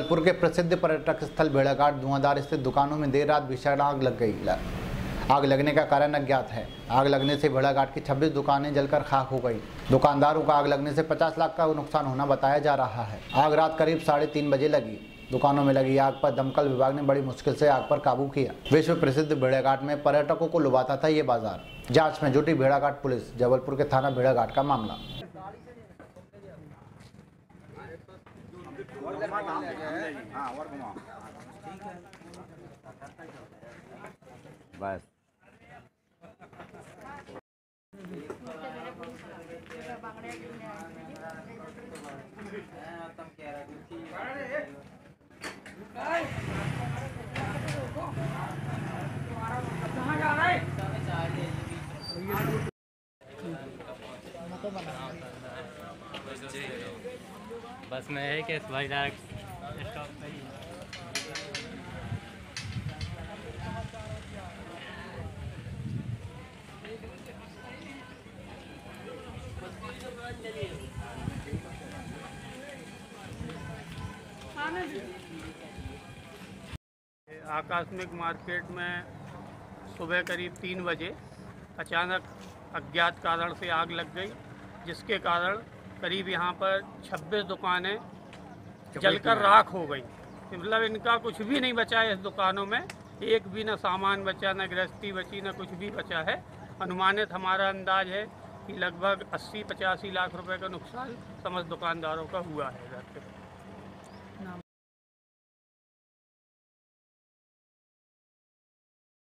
जबलपुर के प्रसिद्ध पर्यटक स्थल भेड़ाघाट धुआंधार स्थित दुकानों में देर रात भीषण आग लग गई। आग लगने का कारण अज्ञात है। आग लगने से भेड़ाघाट की 26 दुकानें जलकर खाक हो गई। दुकानदारों का आग लगने से 50 लाख का नुकसान होना बताया जा रहा है। आग रात करीब 3:30 बजे लगी। दुकानों में लगी आग पर दमकल विभाग ने बड़ी मुश्किल से आग पर काबू किया। विश्व प्रसिद्ध भेड़ाघाट में पर्यटकों को लुभाता था ये बाजार। जांच में जुटी भेड़ाघाट पुलिस। जबलपुर के थाना भेड़ाघाट का मामला। बस बस में है कि भाई डायरेक्ट स्टॉप पे ही आकस्मिक मार्केट में सुबह करीब 3 बजे अचानक अज्ञात कारण से आग लग गई, जिसके कारण करीब यहाँ पर 26 दुकानें जलकर राख हो गई। मतलब इनका कुछ भी नहीं बचा है। इस दुकानों में एक भी न सामान बचा, न गृहस्थी बची, न कुछ भी बचा है। अनुमानित हमारा अंदाज है कि लगभग 80-85 लाख रुपए का नुकसान समस्त दुकानदारों का हुआ है।